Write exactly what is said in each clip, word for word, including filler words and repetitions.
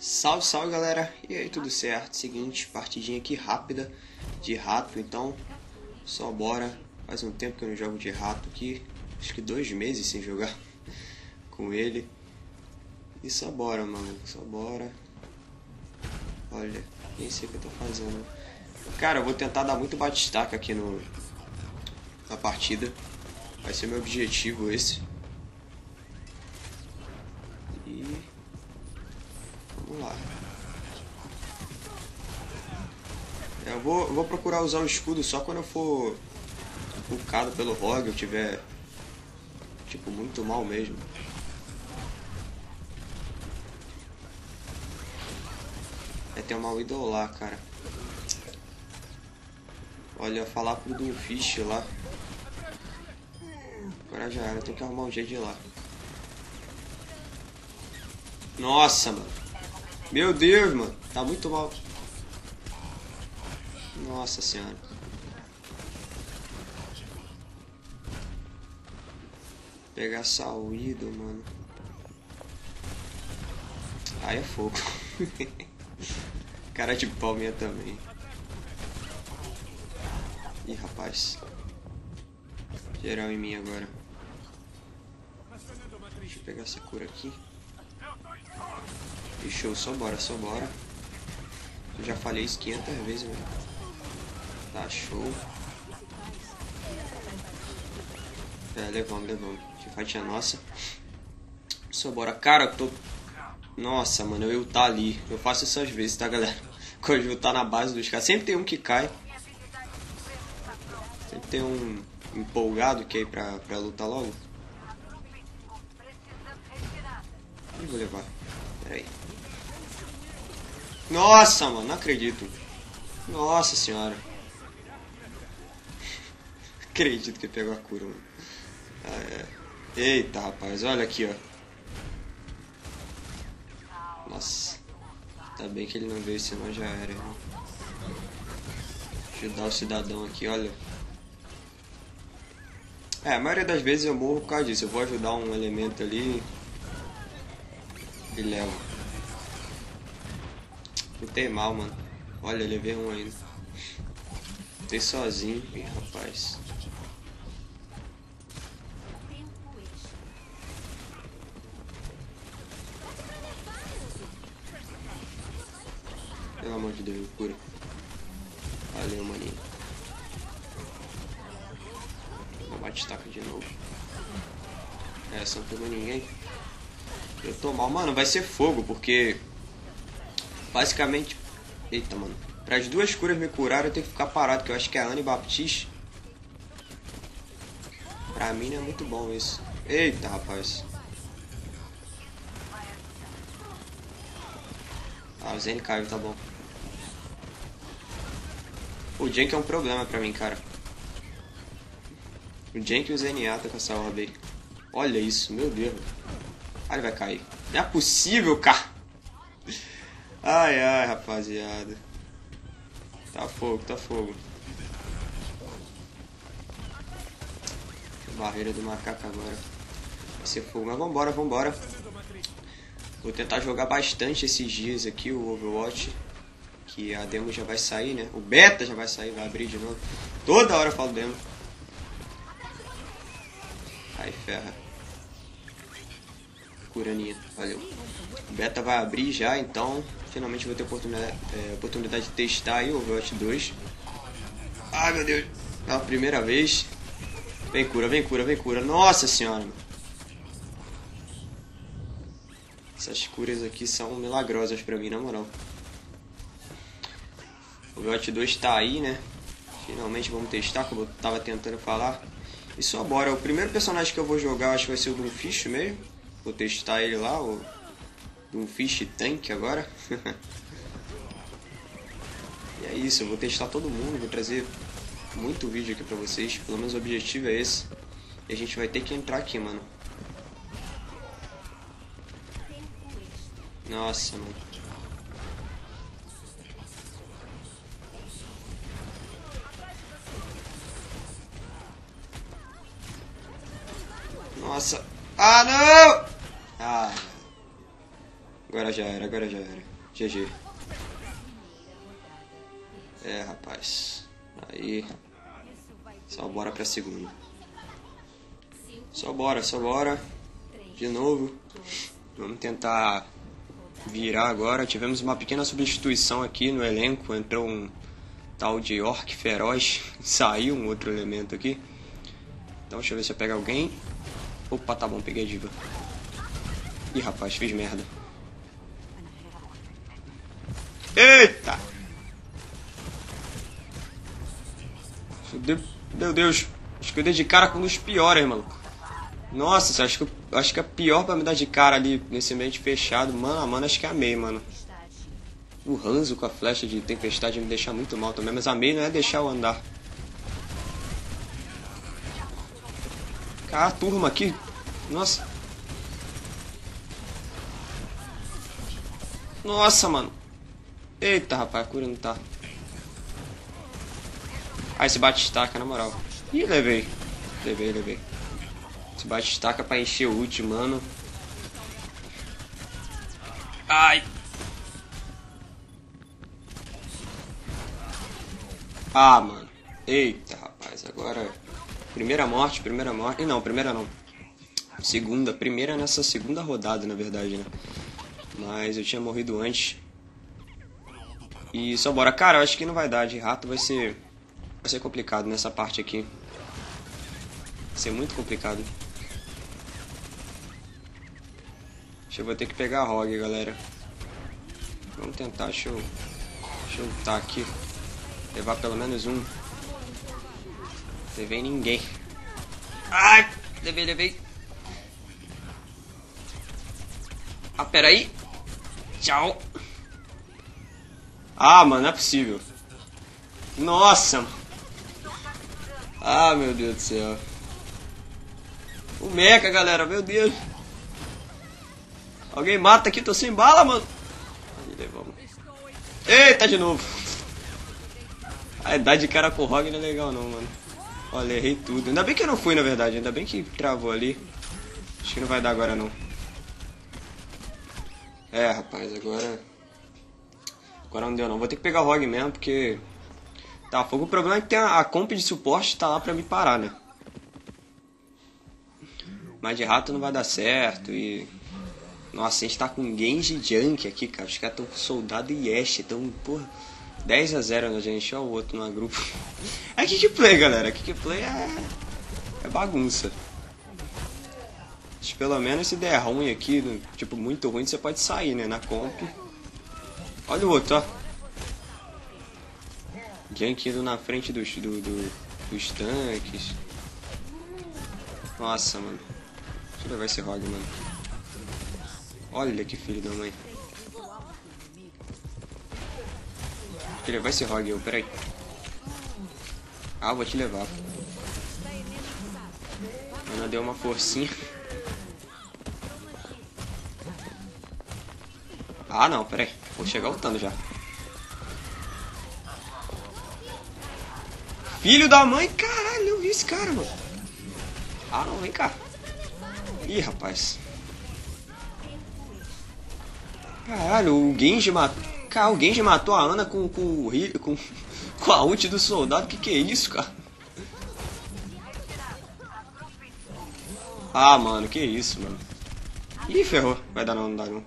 Salve, salve galera, e aí, tudo certo? Seguinte, partidinha aqui rápida de rato, então só bora. Faz um tempo que eu não jogo de rato aqui, acho que dois meses sem jogar com ele. E só bora, mano, só bora. Olha, nem sei o que eu tô fazendo. Cara, eu vou tentar dar muito batistaca aqui no, na partida. Vai ser meu objetivo esse. E vamos lá. Eu vou, eu vou procurar usar o escudo só quando eu for bucado pelo rogue, eu tiver tipo muito mal mesmo. É, tem uma Widow lá, cara. Olha, falar pro Doomfist lá. Agora já era, eu tenho que arrumar um jeito de ir lá. Nossa, mano. Meu Deus, mano. Tá muito mal. Nossa senhora. Pegar essa Widow, mano. Aí é fogo. Cara de palminha também. Ih, rapaz. Geral em mim agora. Deixa eu pegar essa cura aqui. E show, só bora, só bora. Eu já falei isso quinhentas vezes, velho. Tá, show. É, levamos, levamos. Teamfight é nossa. Só bora. Cara, eu tô... Nossa, mano, eu tá ali. Eu faço isso às vezes, tá, galera? Quando eu tá na base dos caras. Sempre tem um que cai. Sempre tem um empolgado que é aí pra, pra lutar logo. Eu vou levar. Pera aí. Nossa, mano, não acredito. Nossa senhora. Acredito que pegou a cura, mano. Ah, é. Eita, rapaz, olha aqui, ó. Nossa. Tá bem que ele não veio, senão já era, irmão. Ajudar o cidadão aqui, olha. É, a maioria das vezes eu morro por causa disso. Eu vou ajudar um elemento ali e levo. Lutei mal, mano. Olha, levei um ainda. Lutei sozinho. Ih, rapaz. Pelo amor de Deus, me cura. Valeu, maninho. Vou bate-taca de novo. Essa não pegou ninguém. Eu tô mal. Mano, vai ser fogo, porque... Basicamente... Eita, mano. Para as duas curas me curarem, eu tenho que ficar parado, que eu acho que é a Anne Baptiste. Pra mim não é muito bom isso. Eita, rapaz. Ah, o Zen caiu, tá bom. O Jank é um problema pra mim, cara. O Jank e o Z N A tá com essa orbe aí. Olha isso, meu Deus. Ah, ele vai cair. Não é possível, cara. Ai, ai, rapaziada. Tá fogo, tá fogo. Barreira do macaco agora. Vai ser fogo, mas vambora, vambora. Vou tentar jogar bastante esses dias aqui o Overwatch. Que a demo já vai sair, né? O beta já vai sair, vai abrir de novo. Toda hora eu falo demo. Aí ferra. Curaninha, valeu. O beta vai abrir já, então finalmente vou ter oportunidade, é, oportunidade de testar aí o Overwatch dois. Ai, meu Deus. É a primeira vez. Vem cura, vem cura, vem cura. Nossa senhora. Essas curas aqui são milagrosas pra mim, na moral. O Overwatch dois tá aí, né? Finalmente vamos testar, como eu tava tentando falar. E só bora. O primeiro personagem que eu vou jogar, acho que vai ser o Doomfist mesmo. Vou testar ele lá, o Doomfist Tank agora. E é isso, eu vou testar todo mundo, vou trazer muito vídeo aqui pra vocês. Pelo menos o objetivo é esse. E a gente vai ter que entrar aqui, mano. Nossa, mano. Nossa. Ah, não! Ah. Agora já era, agora já era. G G. É, rapaz. Aí. Só bora pra segunda. Só bora, só bora. De novo. Vamos tentar virar agora. Tivemos uma pequena substituição aqui no elenco. Entrou um tal de Orc Feroz. Saiu um outro elemento aqui. Então deixa eu ver se eu pego alguém. Opa, tá bom, peguei a diva. Ih, rapaz, fiz merda. Eita! Meu Deus, acho que eu dei de cara com um dos piores, mano. Nossa, acho que, eu, acho que é pior pra me dar de cara ali nesse ambiente fechado. Mano, mano, acho que amei, mano. O Hanzo com a flecha de tempestade me deixa muito mal também, mas amei não é deixar eu andar. Cara, a turma aqui. Nossa. Nossa, mano. Eita, rapaz, a cura não tá. Ah, esse bate-estaca, na moral. Ih, levei. Levei, levei. Esse bate-estaca pra encher o ult, mano. Ai. Ah, mano. Eita, rapaz. Agora... Primeira morte, primeira morte. E não, primeira não. Segunda. Primeira nessa segunda rodada, na verdade, né? Mas eu tinha morrido antes. E só bora. Cara, eu acho que não vai dar. De rato vai ser... Vai ser complicado nessa parte aqui. Vai ser muito complicado. Acho que eu vou ter que pegar a Rogue, galera. Vamos tentar, deixa eu... Deixa eu lutar aqui. Levar pelo menos um. Levei ninguém. Ai! Levei, levei. Ah, pera aí. Tchau. Ah, mano, não é possível. Nossa, mano. Ah, meu Deus do céu. O mecha, galera, meu Deus. Alguém mata aqui, tô sem bala, mano. Aí, levamos. Eita, de novo. A dar de cara com o Rogue não é legal não, mano. Olha, errei tudo. Ainda bem que eu não fui, na verdade. Ainda bem que travou ali. Acho que não vai dar agora, não. É, rapaz, agora... Agora não deu, não. Vou ter que pegar o Rogue mesmo, porque... Tá, fogo. O problema é que tem a, a comp de suporte tá lá pra me parar, né? Mas de rato não vai dar certo e... Nossa, a gente tá com Genji Junk aqui, cara. Os caras tão com Soldado e Ashe. Tão, porra... dez a zero na gente. Olha o outro no grupo. É kickplay, galera. Kickplay é... É bagunça. Mas pelo menos se der ruim aqui, tipo, muito ruim, você pode sair, né? Na comp. Olha o outro, ó. Junk indo na frente dos, do, do, dos tanques. Nossa, mano. Deixa eu levar esse Rogue, mano. Olha que filho da mãe. Deixa eu levar esse Rogue, eu. Peraí. Ah, vou te levar. Ana deu uma forcinha. Ah, não, peraí. Vou chegar lutando já. Filho da mãe, caralho, eu vi esse cara, mano. Ah, não, vem cá. Ih, rapaz. Caralho, o Genji matou... Cara, o Genji matou a Ana com, com, o, com, com a ult do soldado. Que que é isso, cara? Ah, mano, que isso, mano. Ih, ferrou. Vai dar não, não dá não.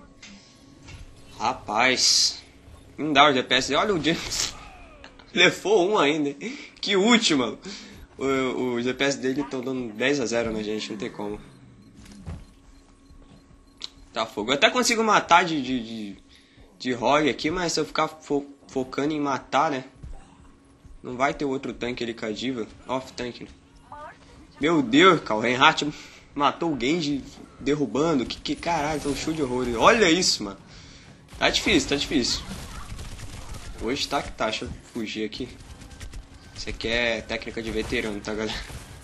Rapaz. Não dá o G P S. Olha o James. Levou um ainda. Que último, mano. O, o G P S dele tá dando dez a zero na gente. Não tem como. Tá fogo. Eu até consigo matar de, de, de, de Rogue aqui, mas se eu ficar fo focando em matar, né? Não vai ter outro tanque ali com a diva. Off tank. Meu Deus, cara. O Reinhardt matou o Genji derrubando. Que, que caralho, tá um show de horror. Olha isso, mano. Tá difícil, tá difícil. Hoje tá que tá. Deixa eu fugir aqui. Isso aqui é técnica de veterano, tá, galera?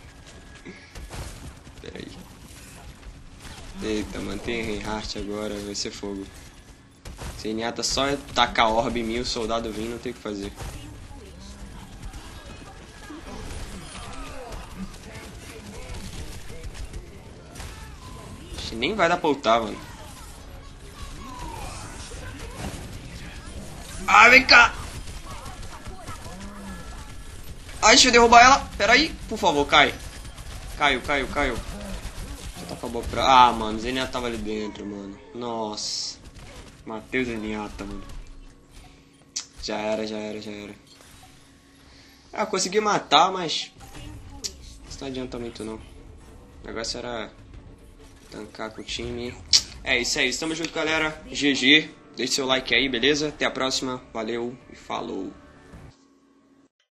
Pera aí. Eita, mantém Reinhardt agora. Vai ser fogo. Se Inhata só tacar orbe em mim, o soldado vir, não tem o que fazer. Acho que nem vai dar pra ultar, mano. Ah, vem cá. Ai, deixa eu derrubar ela. Pera aí, por favor, cai. Caiu, caiu, caiu. Já tá com a boa pra... Ah, mano, o Zenyatta tava ali dentro, mano. Nossa. Matei o Zenyatta, mano. Já era, já era, já era. Ah, consegui matar, mas... Isso não adianta muito, não. O negócio era... tancar com o time. É isso aí, estamos junto, galera. G G. Deixe seu like aí, beleza? Até a próxima. Valeu e falou.